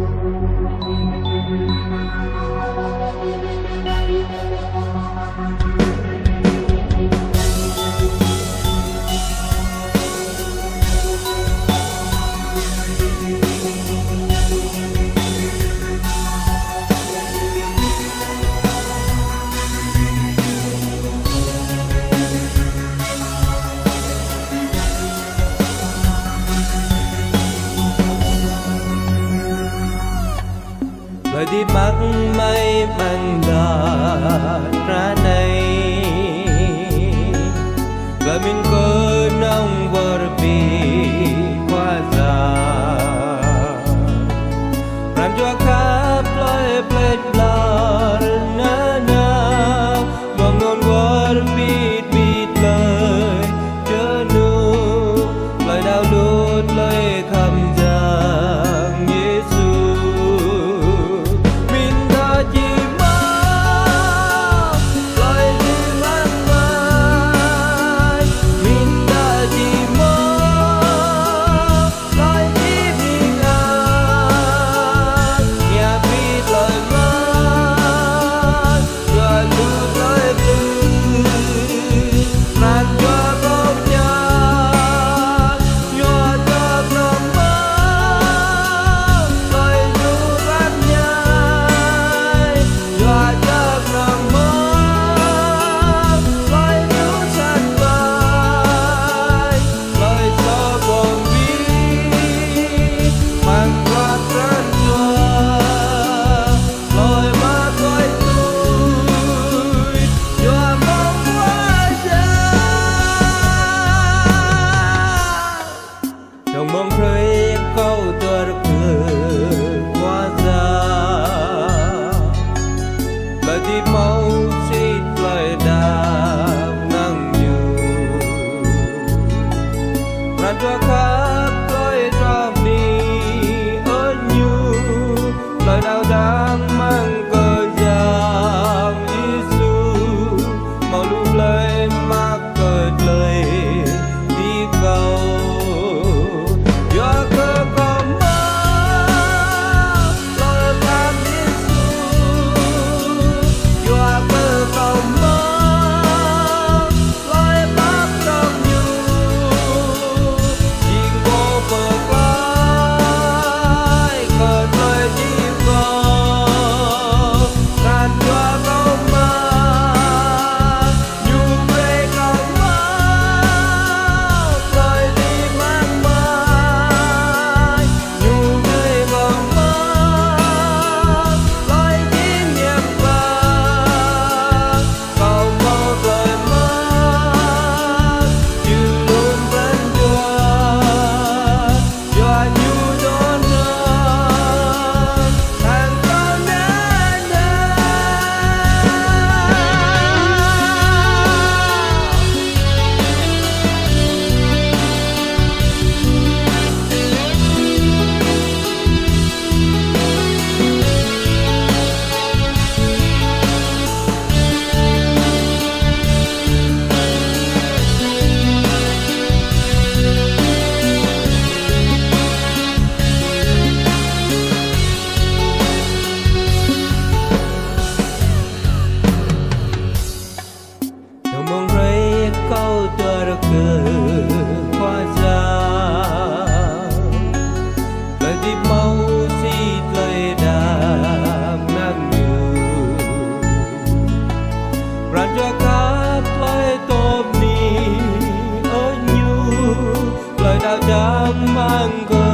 Lời đi mắt mây bằng đà ra này lời mình có nông berbi qua già làm cho khắp lời plek blar na na mong non berbi bit lời chớ nu lời đau lút lời khăm giang Giêsu mong rơi câu tua được qua ra lời đi mau xịt lời đạp nắng nhiều làm cho khắp tôi trong đi ở nhiều lời đau đang mang cờ giang Giêsu màu lúc lời mắc cờ lời đi cầu mong rơi câu tua được qua ra lời đi mau xịt lời đạp nắng nhiều làm cho khắp lời tôm đi ở nhiều lời đau chẳng mang